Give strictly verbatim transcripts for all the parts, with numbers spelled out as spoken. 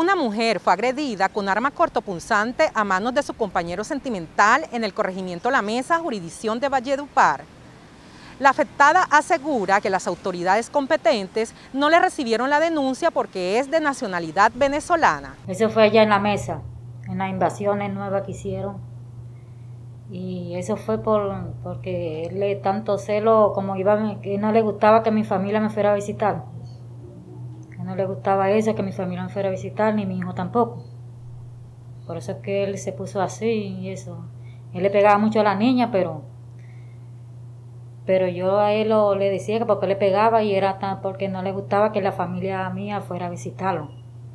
Una mujer fue agredida con arma cortopunzante a manos de su compañero sentimental en el corregimiento La Mesa, jurisdicción de Valledupar. La afectada asegura que las autoridades competentes no le recibieron la denuncia porque es de nacionalidad venezolana. Eso fue allá en La Mesa, en las invasiones nuevas que hicieron. Y eso fue por, porque él le tanto celo como iba, que no le gustaba que mi familia me fuera a visitar. No le gustaba eso, que mi familia me fuera a visitar, ni mi hijo tampoco. Por eso es que él se puso así y eso. Él le pegaba mucho a la niña, pero pero yo a él lo, le decía que porque le pegaba y era tan porque no le gustaba que la familia mía fuera a visitarlo.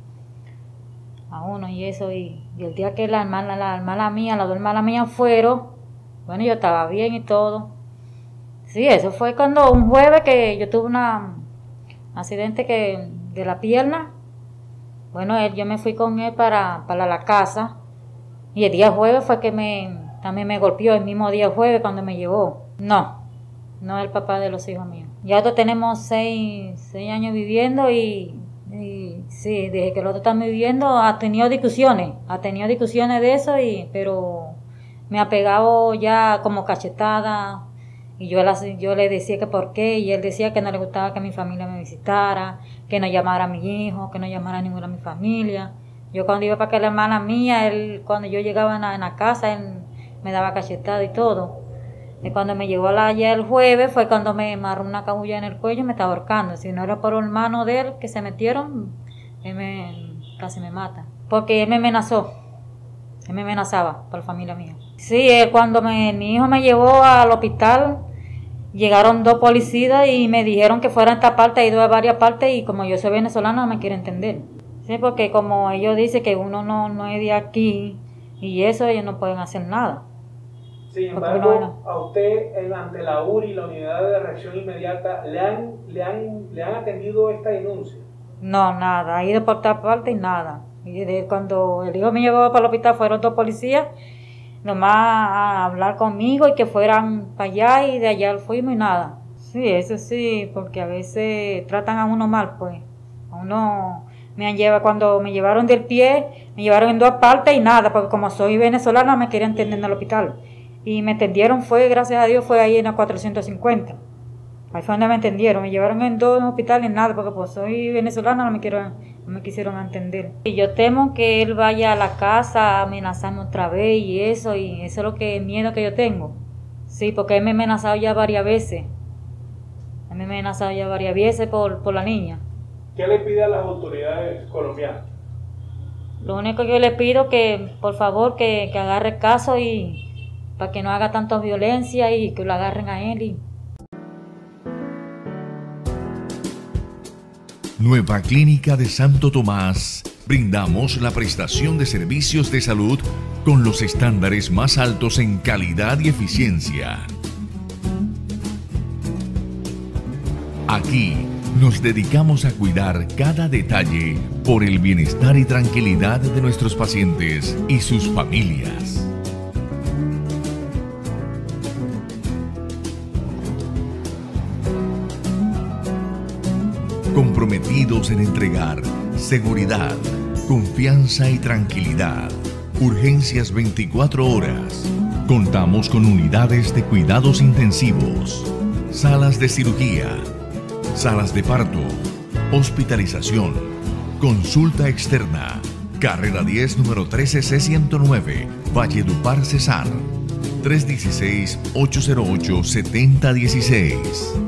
A uno y eso. Y, y el día que la hermana, la hermana mía, las dos hermanas mías fueron, bueno, yo estaba bien y todo. Sí, eso fue cuando un jueves que yo tuve una, un accidente que... de la pierna. Bueno, él, yo me fui con él para, para la casa y el día jueves fue que me también me golpeó, el mismo día jueves cuando me llevó. No, no es el papá de los hijos míos. Ya nosotros tenemos seis, seis años viviendo y, y sí, desde que nosotros estamos viviendo ha tenido discusiones, ha tenido discusiones de eso, y pero me ha pegado ya como cachetada. Y yo, la, yo le decía que por qué, y él decía que no le gustaba que mi familia me visitara, que no llamara a mi hijo, que no llamara a ninguna de mi familia. Yo cuando iba para que la hermana mía, él, cuando yo llegaba en la, en la casa, él me daba cachetada y todo. Y cuando me llegó la, ya el jueves fue cuando me amarró una cabulla en el cuello y me estaba ahorcando. Si no era por un hermano de él que se metieron, él me, casi me mata. Porque él me amenazó, él me amenazaba por la familia mía. Sí, él, cuando me, mi hijo me llevó al hospital, llegaron dos policías y me dijeron que fuera a esta parte, he ido a varias partes y como yo soy venezolana no me quiere entender. Sí, porque como ellos dicen que uno no, no es de aquí y eso, ellos no pueden hacer nada. Sin embargo, no, a usted ante la U R I, la Unidad de Reacción Inmediata, ¿le han, le han, le han atendido esta denuncia? No, nada, ha ido por esta parte y nada. Y de cuando el hijo me llevó para el hospital fueron dos policías, nomás a hablar conmigo y que fueran para allá y de allá fuimos y nada. Sí, eso sí, porque a veces tratan a uno mal, pues. A uno me han llevado, cuando me llevaron del pie, me llevaron en dos partes y nada, porque como soy venezolana me querían atender en el hospital. Y me atendieron, fue, gracias a Dios, fue ahí en la cuatrocientos cincuenta. Ahí fue donde me atendieron, me llevaron en dos hospitales y nada, porque pues soy venezolana, no me quiero, no me quisieron atender. Y yo temo que él vaya a la casa a amenazarme otra vez y eso, y eso es lo que miedo que yo tengo. Sí, porque él me ha amenazado ya varias veces. Él me ha amenazado ya varias veces por, por la niña. ¿Qué le pide a las autoridades colombianas? Lo único que yo le pido que, por favor, que, que agarre caso y para que no haga tanta violencia y que lo agarren a él. Y... Nueva Clínica de Santo Tomás. Brindamos la prestación de servicios de salud con los estándares más altos en calidad y eficiencia. Aquí nos dedicamos a cuidar cada detalle por el bienestar y tranquilidad de nuestros pacientes y sus familias. Comprometidos en entregar seguridad, confianza y tranquilidad. Urgencias veinticuatro horas. Contamos con unidades de cuidados intensivos, salas de cirugía, salas de parto, hospitalización, consulta externa. Carrera diez, número trece C ciento nueve, Valledupar, Cesar. tres uno seis, ocho cero ocho, siete cero uno seis.